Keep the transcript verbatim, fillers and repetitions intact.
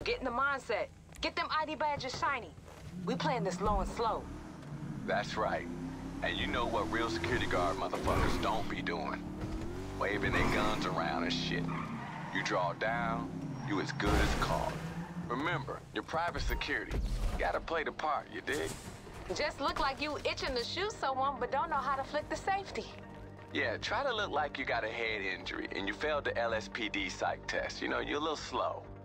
Get in the mindset. Get them I D badges shiny. We playing this low and slow. That's right. And you know what real security guard motherfuckers don't be doing? Waving their guns around and shit. You draw down, you as good as caught. Remember, you're private security. You gotta play the part, you dig? Just look like you itching to shoot someone, but don't know how to flick the safety. Yeah, try to look like you got a head injury and you failed the L S P D psych test. You know, you're a little slow.